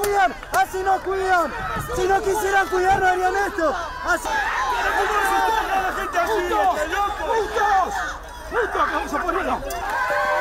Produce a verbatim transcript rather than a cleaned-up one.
cuidan, así no cuidan. Si no quisieran cuidar no harían esto. Así... ¡Putos! ¡Putos! ¡Putos! ¡Vamos a ponerlo!